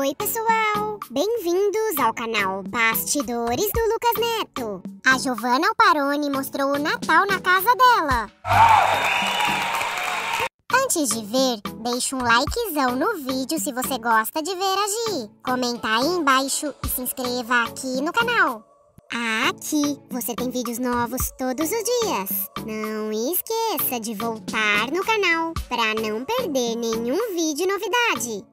Oi, pessoal! Bem-vindos ao canal Bastidores do Lucas Neto. A Giovanna Alparoni mostrou o Natal na casa dela. Antes de ver, deixa um likezão no vídeo se você gosta de ver a Gi. Comenta aí embaixo e se inscreva aqui no canal. Aqui você tem vídeos novos todos os dias. Não esqueça de voltar no canal para não perder nenhum vídeo novidade.